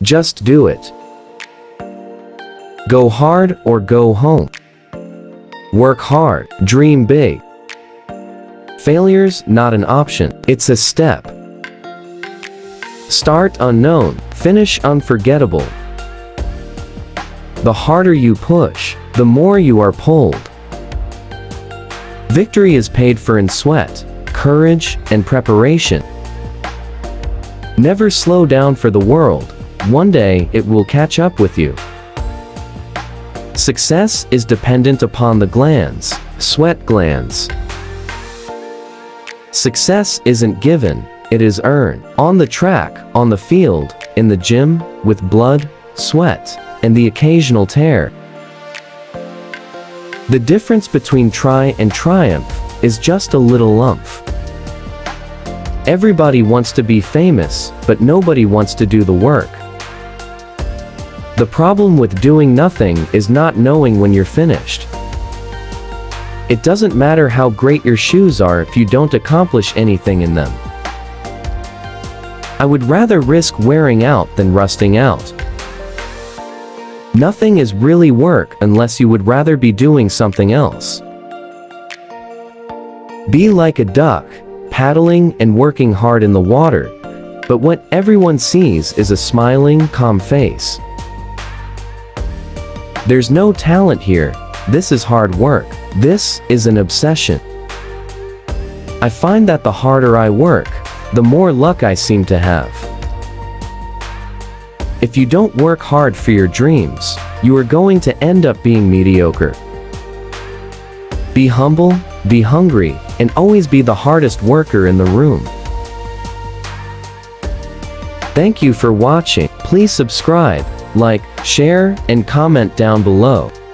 Just do it. Go hard or go home. Work hard, dream big. Failure's not an option, it's a step. Start unknown, finish unforgettable. The harder you push, the more you are pulled. Victory is paid for in sweat, courage, and preparation. Never slow down for the world. One day it will catch up with you. Success is dependent upon the glands, sweat glands. Success isn't given, it is earned. On the track, on the field, in the gym, with blood, sweat, and the occasional tear. The difference between try and triumph is just a little lump. Everybody wants to be famous, but nobody wants to do the work. The problem with doing nothing is not knowing when you're finished. It doesn't matter how great your shoes are if you don't accomplish anything in them. I would rather risk wearing out than rusting out. Nothing is really work unless you would rather be doing something else. Be like a duck, paddling and working hard in the water, but what everyone sees is a smiling, calm face. There's no talent here, this is hard work, this is an obsession. I find that the harder I work, the more luck I seem to have. If you don't work hard for your dreams, you are going to end up being mediocre. Be humble, be hungry, and always be the hardest worker in the room. Thank you for watching. Please subscribe, like, share, and comment down below.